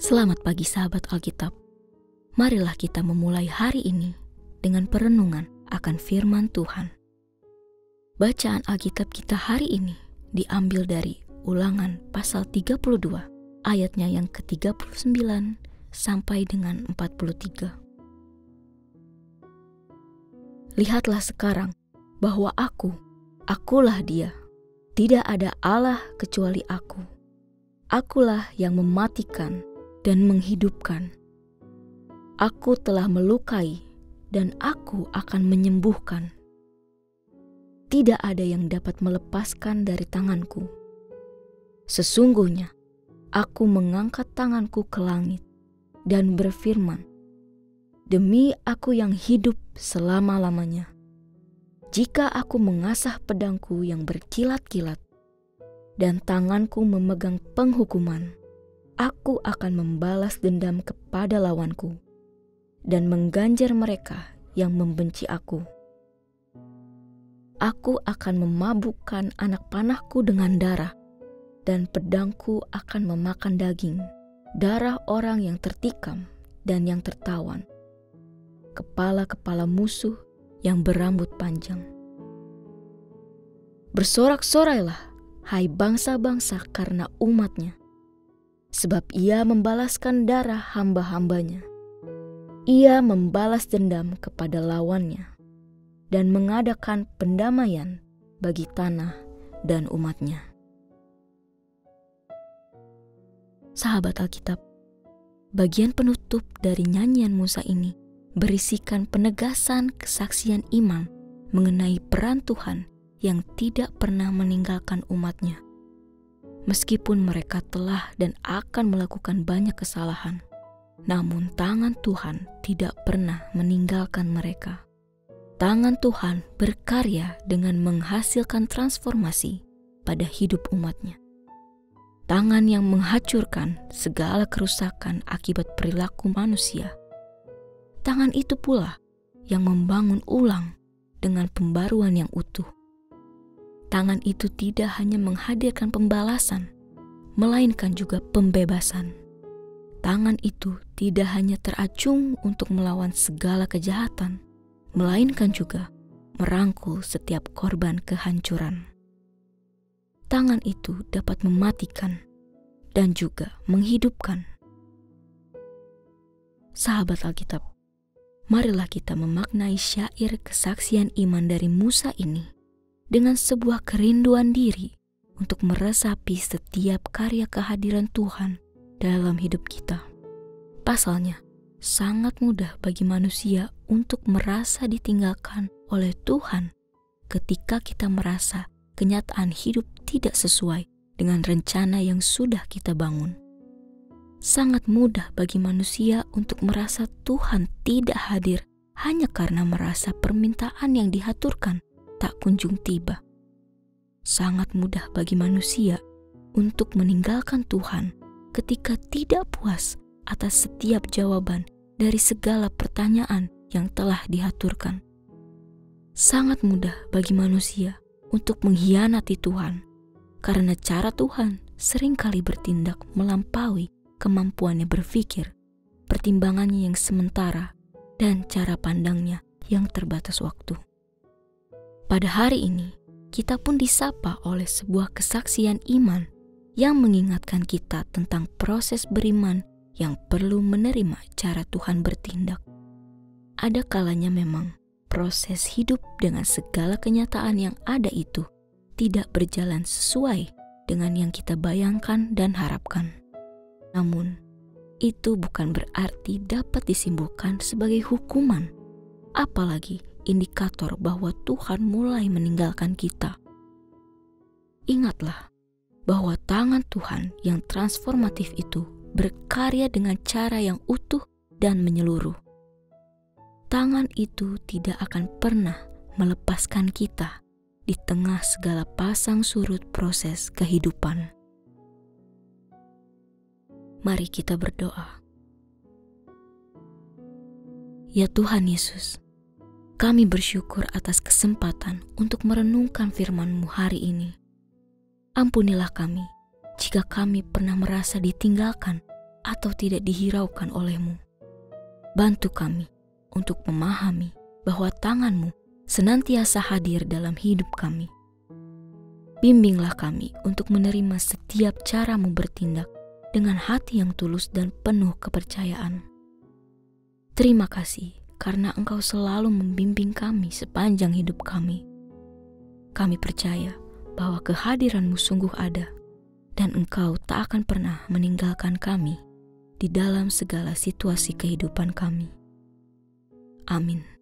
Selamat pagi sahabat Alkitab. Marilah kita memulai hari ini dengan perenungan akan firman Tuhan. Bacaan Alkitab kita hari ini diambil dari Ulangan pasal 32, ayatnya yang ke-39 sampai dengan 43. Lihatlah sekarang bahwa akulah Dia. Tidak ada Allah kecuali aku. Akulah yang mematikan dan menghidupkan. Aku telah melukai dan aku akan menyembuhkan. Tidak ada yang dapat melepaskan dari tanganku. Sesungguhnya aku mengangkat tanganku ke langit dan berfirman, demi aku yang hidup selama-lamanya. Jika aku mengasah pedangku yang berkilat-kilat dan tanganku memegang penghukuman, aku akan membalas dendam kepada lawanku dan mengganjar mereka yang membenci aku. Aku akan memabukkan anak panahku dengan darah, dan pedangku akan memakan daging, darah orang yang tertikam dan yang tertawan, kepala-kepala musuh yang berambut panjang. Bersorak-sorailah, hai bangsa-bangsa, karena umatnya, sebab ia membalaskan darah hamba-hambanya. Ia membalas dendam kepada lawannya dan mengadakan pendamaian bagi tanah dan umatnya. Sahabat Alkitab, bagian penutup dari nyanyian Musa ini berisikan penegasan kesaksian iman mengenai peran Tuhan yang tidak pernah meninggalkan umatnya. Meskipun mereka telah dan akan melakukan banyak kesalahan, namun tangan Tuhan tidak pernah meninggalkan mereka. Tangan Tuhan berkarya dengan menghasilkan transformasi pada hidup umatnya. Tangan yang menghancurkan segala kerusakan akibat perilaku manusia. Tangan itu pula yang membangun ulang dengan pembaruan yang utuh. Tangan itu tidak hanya menghadirkan pembalasan, melainkan juga pembebasan. Tangan itu tidak hanya teracung untuk melawan segala kejahatan, melainkan juga merangkul setiap korban kehancuran. Tangan itu dapat mematikan dan juga menghidupkan. Sahabat Alkitab, marilah kita memaknai syair kesaksian iman dari Musa ini dengan sebuah kerinduan diri untuk meresapi setiap karya kehadiran Tuhan dalam hidup kita. Pasalnya, sangat mudah bagi manusia untuk merasa ditinggalkan oleh Tuhan ketika kita merasa kenyataan hidup tidak sesuai dengan rencana yang sudah kita bangun. Sangat mudah bagi manusia untuk merasa Tuhan tidak hadir hanya karena merasa permintaan yang dihaturkan tak kunjung tiba. Sangat mudah bagi manusia untuk meninggalkan Tuhan ketika tidak puas atas setiap jawaban dari segala pertanyaan yang telah dihaturkan. Sangat mudah bagi manusia untuk mengkhianati Tuhan karena cara Tuhan seringkali bertindak melampaui kemampuannya berpikir, pertimbangannya yang sementara, dan cara pandangnya yang terbatas waktu. Pada hari ini, kita pun disapa oleh sebuah kesaksian iman yang mengingatkan kita tentang proses beriman yang perlu menerima cara Tuhan bertindak. Ada kalanya memang proses hidup dengan segala kenyataan yang ada itu tidak berjalan sesuai dengan yang kita bayangkan dan harapkan. Namun, itu bukan berarti dapat disimpulkan sebagai hukuman, apalagi indikator bahwa Tuhan mulai meninggalkan kita. Ingatlah bahwa tangan Tuhan yang transformatif itu berkarya dengan cara yang utuh dan menyeluruh. Tangan itu tidak akan pernah melepaskan kita di tengah segala pasang surut proses kehidupan. Mari kita berdoa. Ya Tuhan Yesus, kami bersyukur atas kesempatan untuk merenungkan firman-Mu hari ini. Ampunilah kami jika kami pernah merasa ditinggalkan atau tidak dihiraukan oleh-Mu. Bantu kami untuk memahami bahwa tangan-Mu senantiasa hadir dalam hidup kami. Bimbinglah kami untuk menerima setiap cara-Mu bertindak dengan hati yang tulus dan penuh kepercayaan. Terima kasih karena Engkau selalu membimbing kami sepanjang hidup kami. Kami percaya bahwa kehadiran-Mu sungguh ada dan Engkau tak akan pernah meninggalkan kami di dalam segala situasi kehidupan kami. Amin.